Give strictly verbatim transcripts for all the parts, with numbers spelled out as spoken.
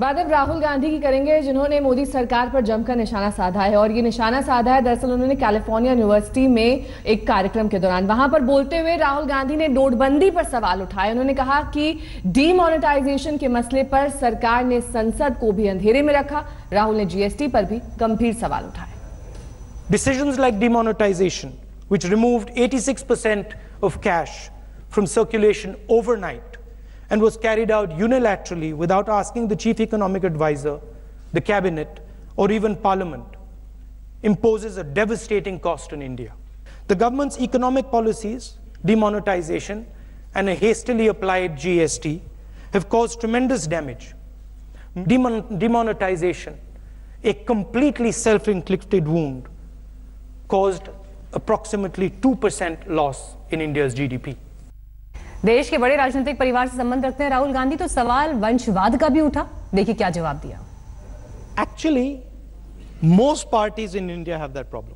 बात अब राहुल गांधी की करेंगे, जिन्होंने मोदी सरकार पर जमकर निशाना साधा है। और ये निशाना साधा है दरअसल उन्होंने कैलिफोर्निया यूनिवर्सिटी में एक कार्यक्रम के दौरान। वहां पर बोलते हुए राहुल गांधी ने नोटबंदी पर सवाल उठाए। उन्होंने कहा कि डीमोनेटाइजेशन के मसले पर सरकार ने संसद को भी अंधेरे में रखा। राहुल ने जीएसटी पर भी गंभीर सवाल उठाए। Decisions like demonetization, which removed eighty-six percent of cash from circulation overnight and was carried out unilaterally without asking the chief economic advisor, the cabinet, or even parliament, imposes a devastating cost on India. The government's economic policies, demonetization, and a hastily applied G S T have caused tremendous damage. Demon demonetization, a completely self-inflicted wound, caused approximately two percent loss in India's G D P. देश के बड़े राजनीतिक परिवार से संबंध रखते हैं राहुल गांधी, तो सवाल वंशवाद का भी उठा। देखिए क्या जवाब दिया। Actually, most parties in India have that problem.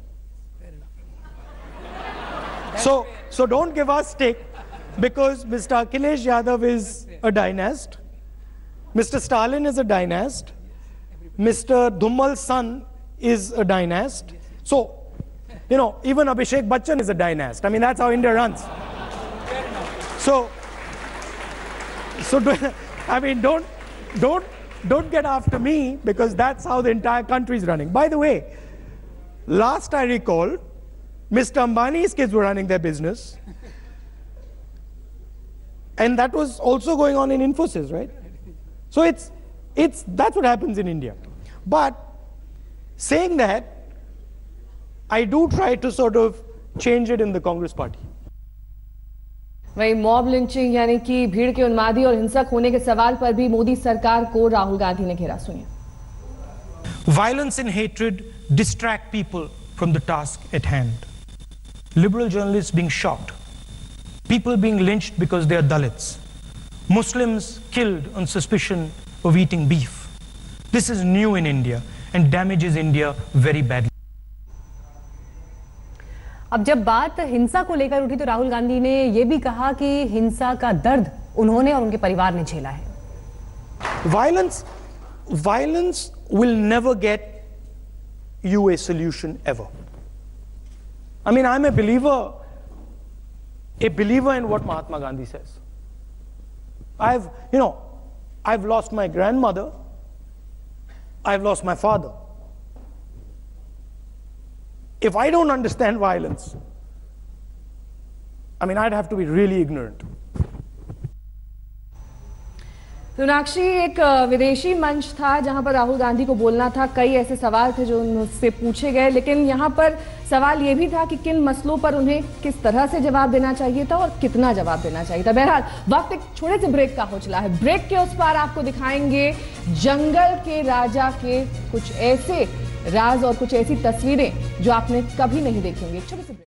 So, so don't give us stick because Mister Akhilesh Yadav is a dynast, Mister Stalin is a dynast, Mister Dhummal's son is a dynast. So, you know, even Abhishek Bachchan is a dynast. I mean, that's how India runs. So, so do, I mean, don't, don't, don't get after me because that's how the entire country is running. By the way, last I recall, Mister Ambani's kids were running their business, and that was also going on in Infosys, right? So it's, it's that's what happens in India. But saying that, I do try to sort of change it in the Congress party. वही mob lynching यानी कि भीड़ के उन्मादी और हिंसक होने के सवाल पर भी मोदी सरकार को राहुल गांधी ने घेरा। सुनिए। Violence and hatred distract people from the task at hand. Liberal journalists being shot, people being lynched because they are Dalits, Muslims killed on suspicion of eating beef. This is new in India and damages India very badly. अब जब बात हिंसा को लेकर उठी तो राहुल गांधी ने यह भी कहा कि हिंसा का दर्द उन्होंने और उनके परिवार ने झेला है। Violence, violence will never get you a solution ever. I mean, I'm a believer, a believer in what Mahatma Gandhi says. I've, you know, I've lost my grandmother, I've lost my father. If I don't understand violence, I mean, I'd have to be really ignorant. Sonakshi, एक विदेशी मंच था जहां पर राहुल गांधी को बोलना था। कई ऐसे सवाल थे जो उनसे पूछे गए, लेकिन यहां पर सवाल यह भी था कि किन मसलों पर उन्हें किस तरह से जवाब देना चाहिए था और कितना जवाब देना चाहिए था। बहरहाल वक्त एक छोटे से ब्रेक का हो चला है। ब्रेक के उस पार आपको दिखाएंगे जंगल के राजा के कुछ ऐसे राज और कुछ ऐसी तस्वीरें जो आपने कभी नहीं देखी होंगी। छोटे से